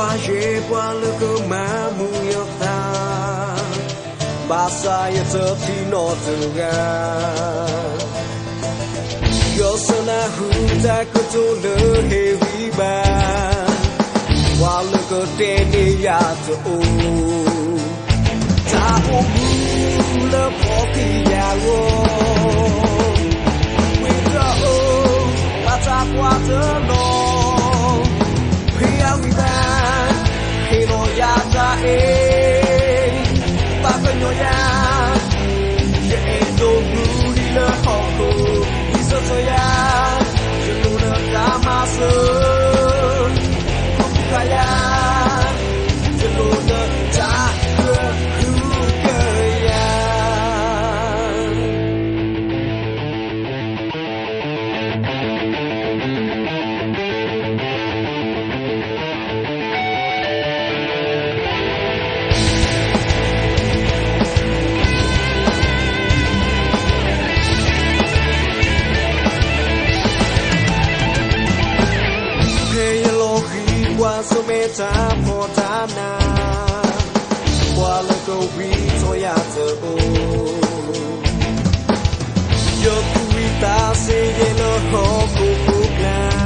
qua ye qua lơ cơ mà mu yo ta ba sa ye tơ thi no tu ga yo sana hu ta ko to le he wi ba qua lơ cơ te ni ya to o ta o mu le po ki ya wo we go ba ta qua to no ya ta ta có nhỏ ya ye do nu đi lơ họ cô đi so so ya je lu na ta ma so không ka ya je lu na ta cơ lu cơ ya so me ta po ta na qua lo go vi so ya zo yo tu ta se ye no ho ku ku